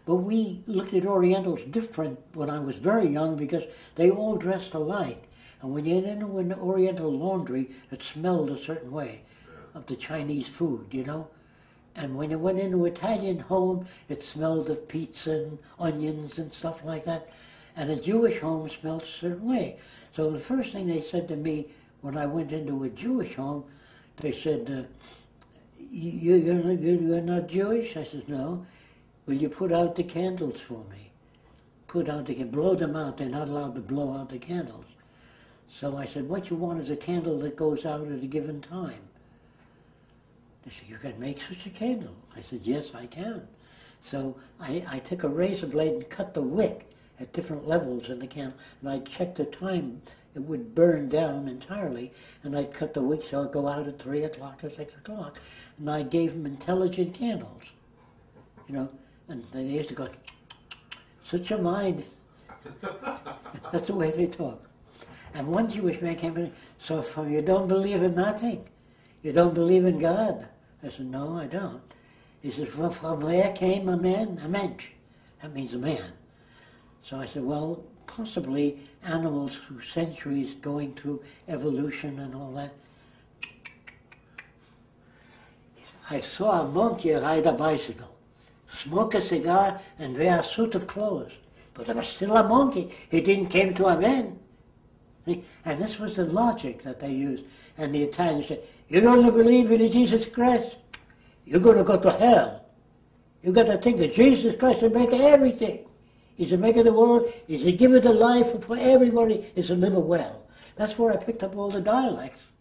But we looked at Orientals different when I was very young because they all dressed alike. And when you went into an Oriental laundry, it smelled a certain way of the Chinese food, you know. And when you went into an Italian home, it smelled of pizza and onions and stuff like that. And a Jewish home smelled a certain way. So the first thing they said to me when I went into a Jewish home, they said, you're not Jewish? I said, no. Will you put out the candles for me? Put out the candles, blow them out. They're not allowed to blow out the candles. So I said, what you want is a candle that goes out at a given time. They said, you can make such a candle. I said, yes, I can. So I took a razor blade and cut the wick at different levels in the candle, and I checked the time. It would burn down entirely, and I'd cut the wick so it'd go out at 3 o'clock or 6 o'clock. And I gave them intelligent candles, you know, and they used to go, such a mind. That's the way they talk. And one Jewish man came in, so you don't believe in nothing? You don't believe in God? I said, no, I don't. He said, from where came a man? A mensch. That means a man. So I said, well, possibly animals through centuries going through evolution and all that. I saw a monkey ride a bicycle, smoke a cigar, and wear a suit of clothes. But it was still a monkey. He didn't came to a man. And this was the logic that they used. And the Italians said, you don't believe in Jesus Christ? You're going to go to hell. You got to think that Jesus Christ will make everything. He's the maker of the world. He's the giver of life for everybody. He's to live well. That's where I picked up all the dialects.